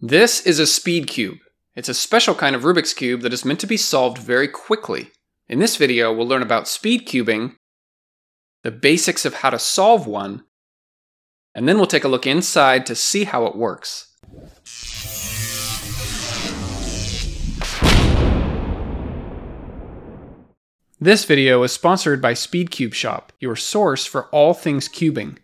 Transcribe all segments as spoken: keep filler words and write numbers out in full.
This is a speed cube. It's a special kind of Rubik's Cube that is meant to be solved very quickly. In this video, we'll learn about speed cubing, the basics of how to solve one, and then we'll take a look inside to see how it works. This video is sponsored by Speedcube Shop, your source for all things cubing.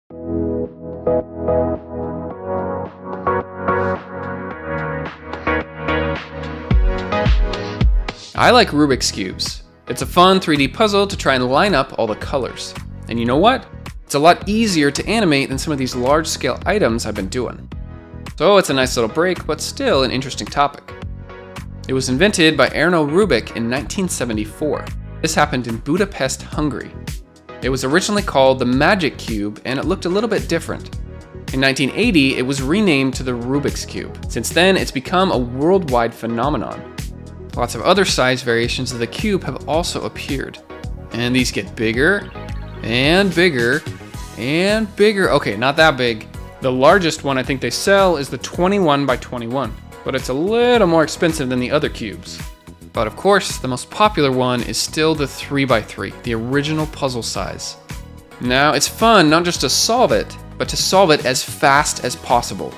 I like Rubik's Cubes. It's a fun three D puzzle to try and line up all the colors. And you know what? It's a lot easier to animate than some of these large-scale items I've been doing. So it's a nice little break, but still an interesting topic. It was invented by Erno Rubik in nineteen seventy-four. This happened in Budapest, Hungary. It was originally called the Magic Cube, and it looked a little bit different. In nineteen eighty, it was renamed to the Rubik's Cube. Since then, it's become a worldwide phenomenon. Lots of other size variations of the cube have also appeared. And these get bigger, and bigger, and bigger. Okay, not that big. The largest one I think they sell is the twenty-one by twenty-one, but it's a little more expensive than the other cubes. But of course, the most popular one is still the three by three, the original puzzle size. Now, it's fun not just to solve it, but to solve it as fast as possible.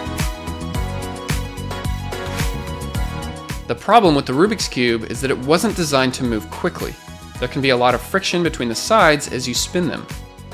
The problem with the Rubik's Cube is that it wasn't designed to move quickly. There can be a lot of friction between the sides as you spin them.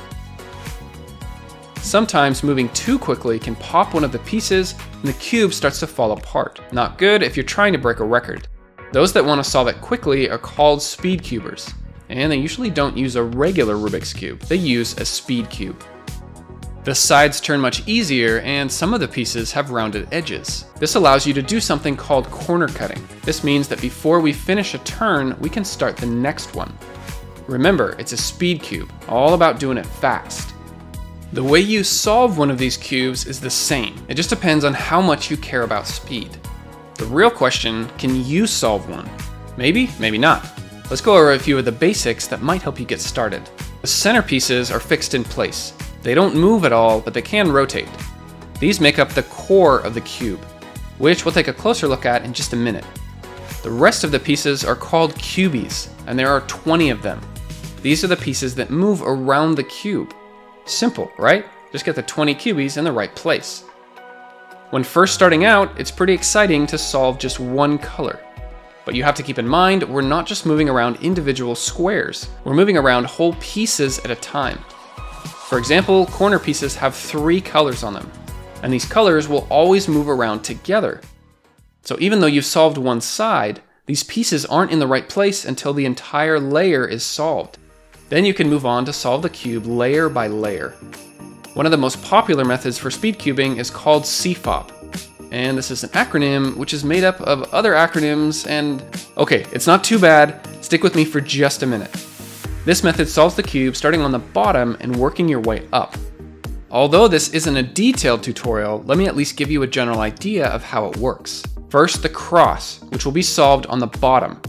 Sometimes moving too quickly can pop one of the pieces and the cube starts to fall apart. Not good if you're trying to break a record. Those that want to solve it quickly are called Speedcubers, and they usually don't use a regular Rubik's Cube. They use a speed cube. The sides turn much easier, and some of the pieces have rounded edges. This allows you to do something called corner cutting. This means that before we finish a turn, we can start the next one. Remember, it's a speed cube, all about doing it fast. The way you solve one of these cubes is the same. It just depends on how much you care about speed. The real question, can you solve one? Maybe, maybe not. Let's go over a few of the basics that might help you get started. The center pieces are fixed in place. They don't move at all, but they can rotate. These make up the core of the cube, which we'll take a closer look at in just a minute. The rest of the pieces are called cubies, and there are twenty of them. These are the pieces that move around the cube. Simple, right? Just get the twenty cubies in the right place. When first starting out, it's pretty exciting to solve just one color. But you have to keep in mind, we're not just moving around individual squares. We're moving around whole pieces at a time. For example, corner pieces have three colors on them, and these colors will always move around together. So even though you've solved one side, these pieces aren't in the right place until the entire layer is solved. Then you can move on to solve the cube layer by layer. One of the most popular methods for speed cubing is called C F O P, and this is an acronym which is made up of other acronyms and... Okay, it's not too bad, stick with me for just a minute. This method solves the cube starting on the bottom and working your way up. Although this isn't a detailed tutorial, let me at least give you a general idea of how it works. First, the cross, which will be solved on the bottom.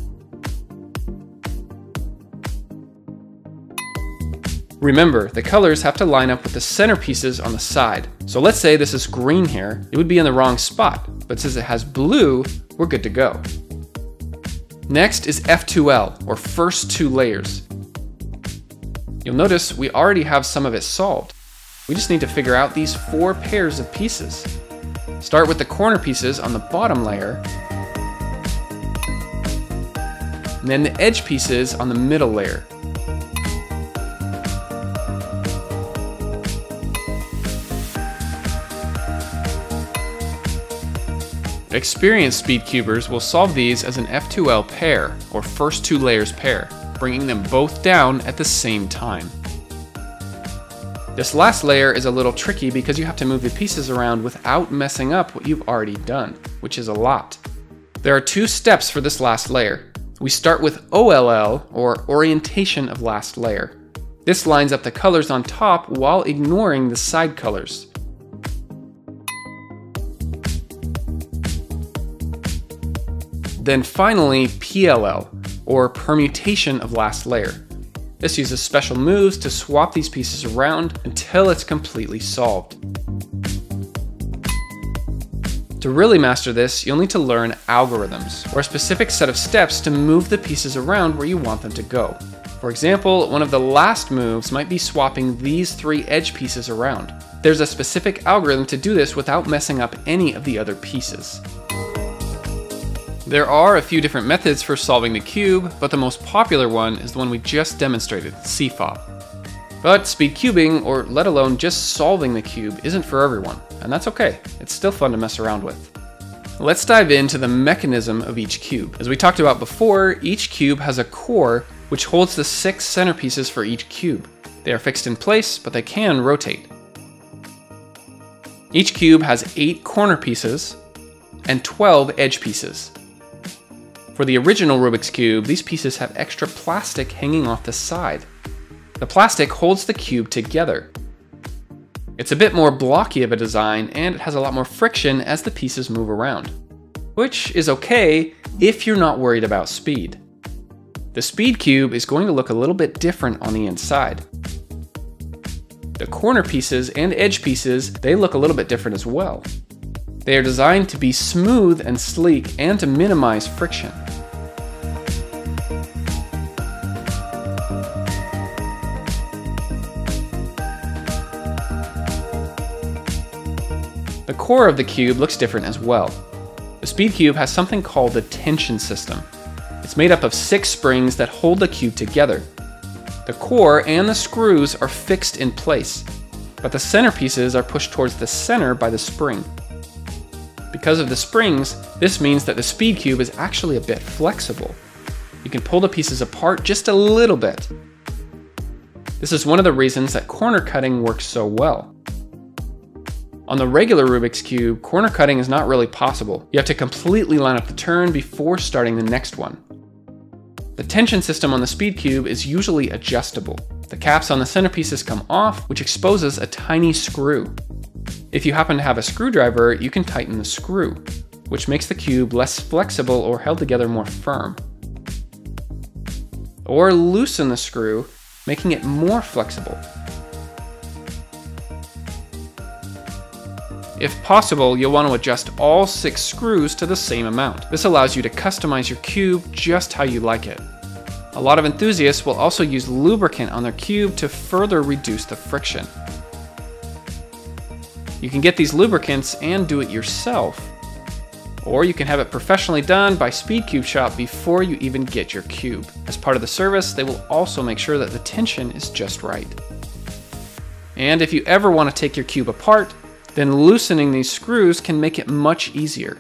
Remember, the colors have to line up with the center pieces on the side. So let's say this is green here, it would be in the wrong spot, but since it has blue, we're good to go. Next is F two L, or first two layers. You'll notice we already have some of it solved. We just need to figure out these four pairs of pieces. Start with the corner pieces on the bottom layer, and then the edge pieces on the middle layer. Experienced speedcubers will solve these as an F two L pair, or first two layers pair, bringing them both down at the same time. This last layer is a little tricky because you have to move the pieces around without messing up what you've already done, which is a lot. There are two steps for this last layer. We start with O L L, or orientation of last layer. This lines up the colors on top while ignoring the side colors. Then finally, P L L, or permutation of last layer. This uses special moves to swap these pieces around until it's completely solved. To really master this, you'll need to learn algorithms, or a specific set of steps to move the pieces around where you want them to go. For example, one of the last moves might be swapping these three edge pieces around. There's a specific algorithm to do this without messing up any of the other pieces. There are a few different methods for solving the cube, but the most popular one is the one we just demonstrated, C F O P. But speed cubing, or let alone just solving the cube, isn't for everyone, and that's okay. It's still fun to mess around with. Let's dive into the mechanism of each cube. As we talked about before, each cube has a core which holds the six centerpieces for each cube. They are fixed in place, but they can rotate. Each cube has eight corner pieces and twelve edge pieces. For the original Rubik's Cube, these pieces have extra plastic hanging off the side. The plastic holds the cube together. It's a bit more blocky of a design, and it has a lot more friction as the pieces move around, which is okay if you're not worried about speed. The Speed Cube is going to look a little bit different on the inside. The corner pieces and edge pieces, they look a little bit different as well. They are designed to be smooth and sleek and to minimize friction. The core of the cube looks different as well. The Speed Cube has something called the tension system. It's made up of six springs that hold the cube together. The core and the screws are fixed in place, but the centerpieces are pushed towards the center by the spring. Because of the springs, this means that the Speed Cube is actually a bit flexible. You can pull the pieces apart just a little bit. This is one of the reasons that corner cutting works so well. On the regular Rubik's Cube, corner cutting is not really possible. You have to completely line up the turn before starting the next one. The tension system on the Speed Cube is usually adjustable. The caps on the centerpieces come off, which exposes a tiny screw. If you happen to have a screwdriver, you can tighten the screw, which makes the cube less flexible or held together more firm. Or loosen the screw, making it more flexible. If possible, you'll want to adjust all six screws to the same amount. This allows you to customize your cube just how you like it. A lot of enthusiasts will also use lubricant on their cube to further reduce the friction. You can get these lubricants and do it yourself, or you can have it professionally done by Speedcube Shop before you even get your cube. As part of the service, they will also make sure that the tension is just right. And if you ever want to take your cube apart, then loosening these screws can make it much easier.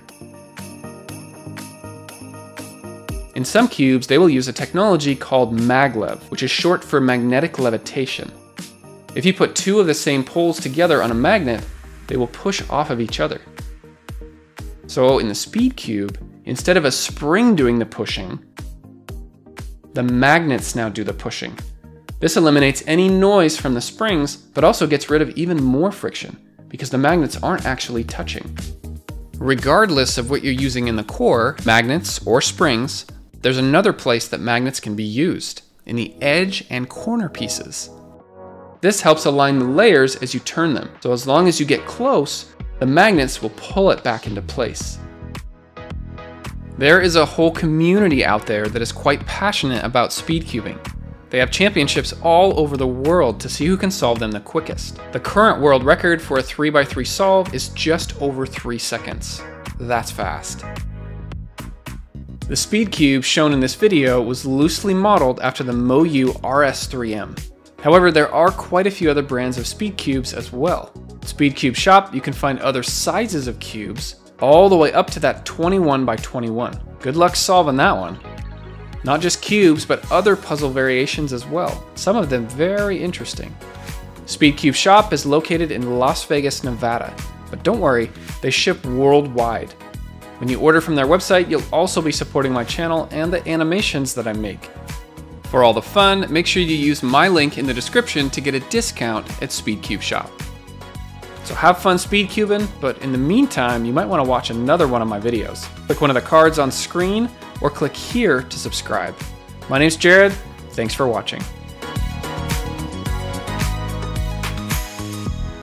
In some cubes, they will use a technology called maglev, which is short for magnetic levitation. If you put two of the same poles together on a magnet, they will push off of each other. So in the Speed Cube, instead of a spring doing the pushing, the magnets now do the pushing. This eliminates any noise from the springs, but also gets rid of even more friction, because the magnets aren't actually touching. Regardless of what you're using in the core, magnets or springs, there's another place that magnets can be used, in the edge and corner pieces. This helps align the layers as you turn them, so as long as you get close, the magnets will pull it back into place. There is a whole community out there that is quite passionate about speed cubing. They have championships all over the world to see who can solve them the quickest. The current world record for a three by three solve is just over three seconds. That's fast. The Speed Cube shown in this video was loosely modeled after the MoYu R S three M. However, there are quite a few other brands of speed cubes as well. At Speedcube Shop, you can find other sizes of cubes, all the way up to that twenty-one by twenty-one. Good luck solving that one. Not just cubes, but other puzzle variations as well, some of them very interesting. Speedcube Shop is located in Las Vegas, Nevada, but don't worry, they ship worldwide. When you order from their website, you'll also be supporting my channel and the animations that I make. For all the fun, make sure you use my link in the description to get a discount at Speedcube Shop. So have fun speedcubing, but in the meantime, you might want to watch another one of my videos. Click one of the cards on screen, or click here to subscribe. My name's Jared, thanks for watching.